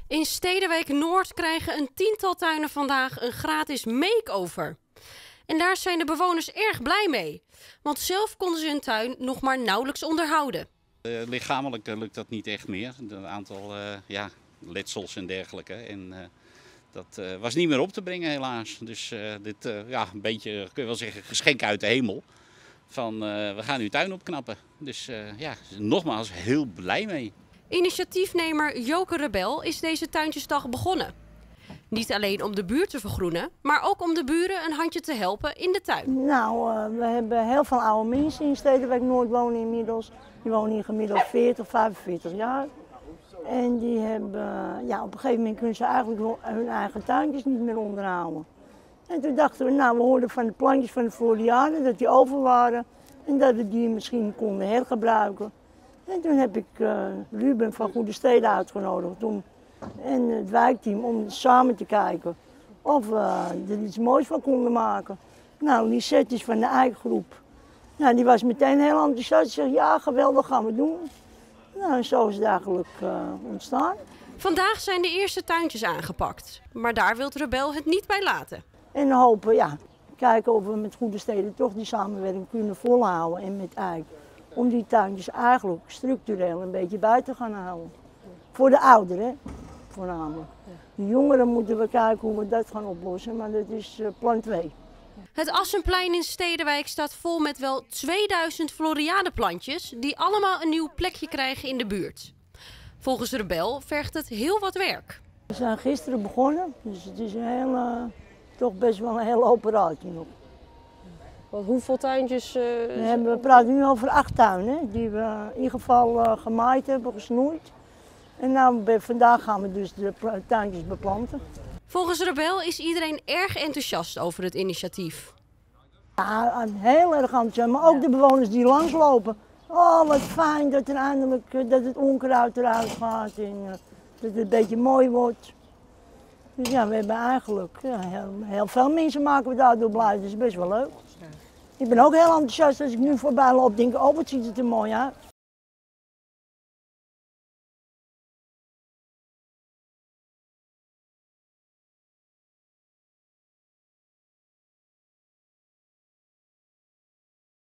In Stedenwijk Noord krijgen een tiental tuinen vandaag een gratis make-over. En daar zijn de bewoners erg blij mee. Want zelf konden ze hun tuin nog maar nauwelijks onderhouden. Lichamelijk lukt dat niet echt meer. Een aantal letsels en dergelijke. En dat was niet meer op te brengen helaas. Dus dit een beetje, kun je wel zeggen, geschenk uit de hemel. Van we gaan uw tuin opknappen. Dus nogmaals heel blij mee. Initiatiefnemer Joke Rebel is deze tuintjesdag begonnen. Niet alleen om de buurt te vergroenen, maar ook om de buren een handje te helpen in de tuin. Nou, we hebben heel veel oude mensen in Stedenwijk Noord wonen inmiddels. Die wonen hier gemiddeld 40, 45 jaar. En die hebben, op een gegeven moment kunnen ze eigenlijk hun eigen tuintjes niet meer onderhouden. En toen dachten we, we hoorden van de plantjes van de Floriade dat die over waren. En dat we die misschien konden hergebruiken. En toen heb ik Ruben van Goede Steden uitgenodigd en het wijkteam om samen te kijken of we er iets moois van konden maken. Nou, Lisette is van de Eikgroep. Nou, die was meteen heel enthousiast. Ze zegt, ja, geweldig, gaan we doen. Nou, en zo is het eigenlijk ontstaan. Vandaag zijn de eerste tuintjes aangepakt. Maar daar wil Rebel het niet bij laten. En hopen, kijken of we met Goede Steden toch die samenwerking kunnen volhouden en met Eik. Om die tuintjes eigenlijk structureel een beetje bij te gaan houden. Voor de ouderen, voornamelijk. De jongeren moeten we kijken hoe we dat gaan oplossen, maar dat is plan 2. Het Assenplein in Stedenwijk staat vol met wel 2000 Floriadeplantjes die allemaal een nieuw plekje krijgen in de buurt. Volgens Rebel vergt het heel wat werk. We zijn gisteren begonnen, dus het is toch best wel een hele operatie nog. Want hoeveel tuintjes? We praten nu over 8 tuinen die we in ieder geval gemaaid hebben, gesnoeid. En vandaag gaan we dus de tuintjes beplanten. Volgens Rebel is iedereen erg enthousiast over het initiatief. Ja, heel erg enthousiast, maar ook de bewoners die langslopen. Oh, wat fijn dat er eindelijk dat het onkruid eruit gaat en dat het een beetje mooi wordt. Dus we hebben eigenlijk heel veel mensen maken we daardoor blij. Dat is best wel leuk. Ik ben ook heel enthousiast als ik nu voorbij loop, denk ik, oh wat ziet het er mooi uit.